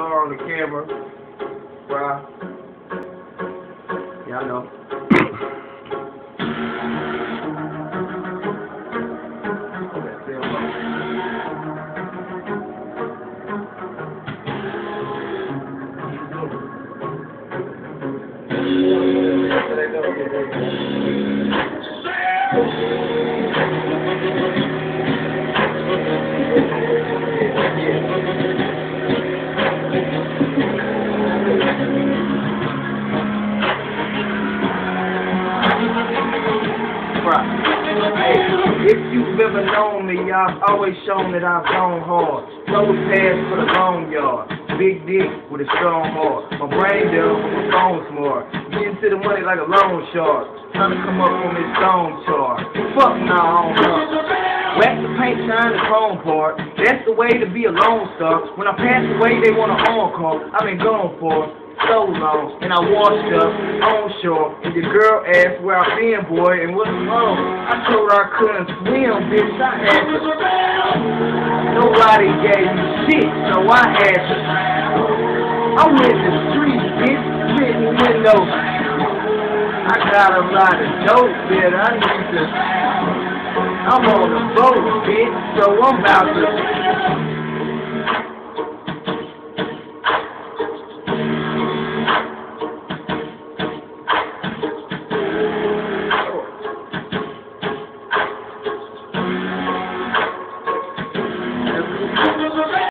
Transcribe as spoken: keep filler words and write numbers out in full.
star on the camera. Bruh. Yeah, I know. Hey, if you've ever known me, I've always shown that I've gone hard. Road pass for the long yard. Big dick with a strong heart. My brain dumb, but my phone smart. Getting to the money like a loan shark. Trying to come up on this stone chart. Fuck nah, I don't know. Wax the paint, shine the chrome part. That's the way to be a lone star. When I pass away, they want an encore. I've been gone for so long, and I washed up on shore. And your girl asked where I been, boy, and what's wrong? I told her I couldn't swim, bitch. I had to. Nobody gave me shit, so I had to. I'm in the streets, bitch, sitting windows. I got a lot of dope, bitch. I need to. I'm on the boat, bitch, so I'm about to.